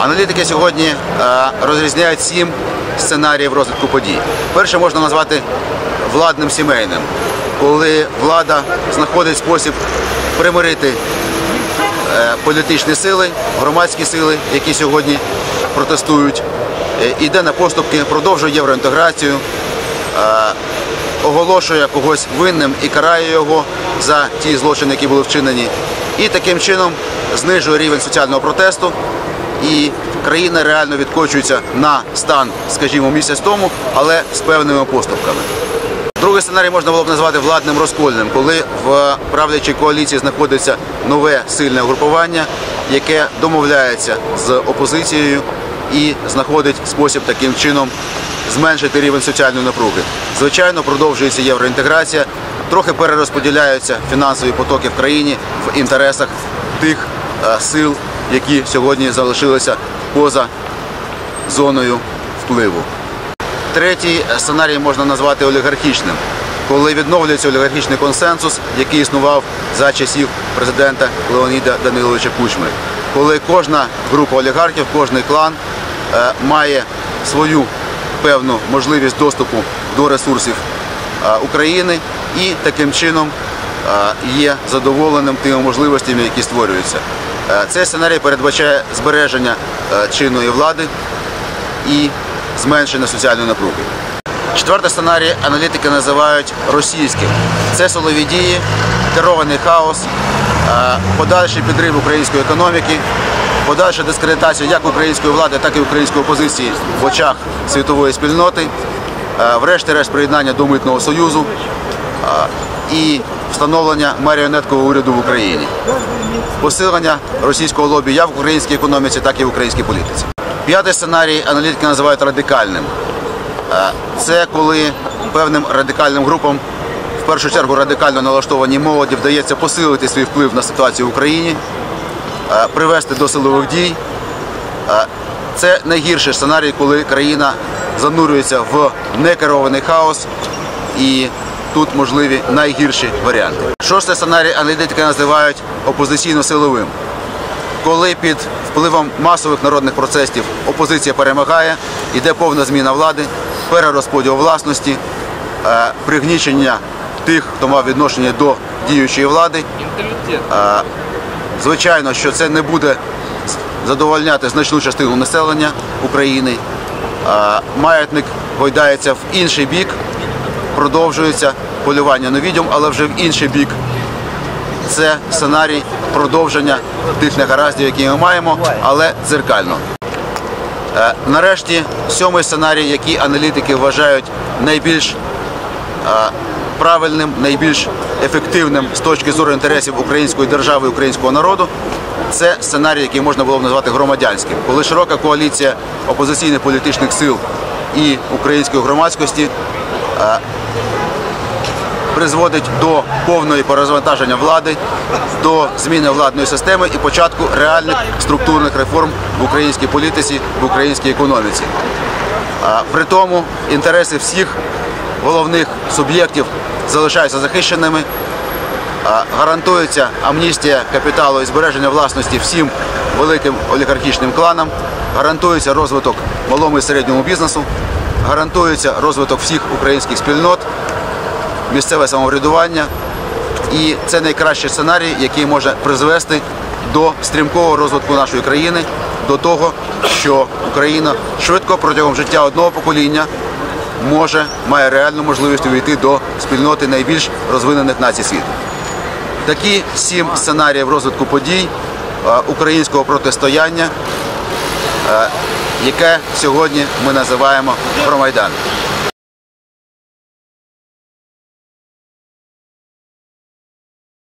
Аналітики сьогодні розрізняють 7 сценаріїв розвитку подій. Перше можна назвати владним сімейним, коли влада знаходить спосіб примирити політичні сили, громадські сили, які сьогодні протестують, йде на поступки, продовжує євроінтеграцію, оголошує когось винним і карає його за ті злочини, які були вчинені. І таким чином знижує рівень соціального протесту, і країна реально відкочується на стан, скажімо, місяць тому, але з певними поступками. Другий сценарій можна було б назвати владним розкольним, коли в правлячій коаліції знаходиться нове сильне угрупування, яке домовляється з опозицією і знаходить спосіб таким чином зменшити рівень соціальної напруги. Звичайно, продовжується євроінтеграція, трохи перерозподіляються фінансові потоки в країні в інтересах тих сил, які сьогодні залишилися поза зоною впливу. Третій сценарій можна назвати олігархічним, коли відновлюється олігархічний консенсус, який існував за часів президента Леоніда Даниловича Кучми. Коли кожна група олігархів, кожний клан має свою певну можливість доступу до ресурсів України і таким чином є задоволеним тими можливостями, які створюються. Цей сценарій передбачає збереження чинної влади і зменшення соціальної напруги. Четвертий сценарій аналітики називають російським. Це силові дії, керований хаос, подальший підрив української економіки, подальша дискредитація як української влади, так і української опозиції в очах світової спільноти, врешті-решт приєднання до Митного союзу і встановлення маріонеткового уряду в Україні. Посилення російського лобі як в українській економіці, так і в українській політиці. П'ятий сценарій аналітики називають радикальним. Це коли певним радикальним групам, в першу чергу радикально налаштованій молоді, вдається посилити свій вплив на ситуацію в Україні, привести до силових дій. Це найгірший сценарій, коли країна занурюється в некерований хаос, і тут можливі найгірші варіанти. Шостий сценарій аналітики називають опозиційно-силовим. Коли під впливом масових народних протестів опозиція перемагає, йде повна зміна влади, перерозподіл власності, пригнічення тих, хто мав відношення до діючої влади. Звичайно, що це не буде задовольняти значну частину населення України. Маятник гойдається в інший бік, продовжується полювання на відьом, але вже в інший бік. Це сценарій продовження тих негараздів, які ми маємо, але дзеркально. Нарешті, сьомий сценарій, який аналітики вважають найбільш правильним, найбільш ефективним з точки зору інтересів української держави і українського народу, це сценарій, який можна було б назвати громадянським. Коли широка коаліція опозиційних політичних сил і української громадськості призводить до повної перезвантаження влади, до зміни владної системи і початку реальних структурних реформ в українській політиці, в українській економіці. При тому інтереси всіх головних суб'єктів залишаються захищеними, гарантується амністія капіталу і збереження власності всім великим олігархічним кланам, гарантується розвиток малому і середньому бізнесу, гарантується розвиток всіх українських спільнот, місцеве самоврядування. І це найкращий сценарій, який може призвести до стрімкого розвитку нашої країни, до того, що Україна швидко протягом життя одного покоління має реальну можливість увійти до спільноти найбільш розвинених націй світу. Такі 7 сценаріїв розвитку подій українського протистояння, яке сьогодні ми називаємо Громайдан.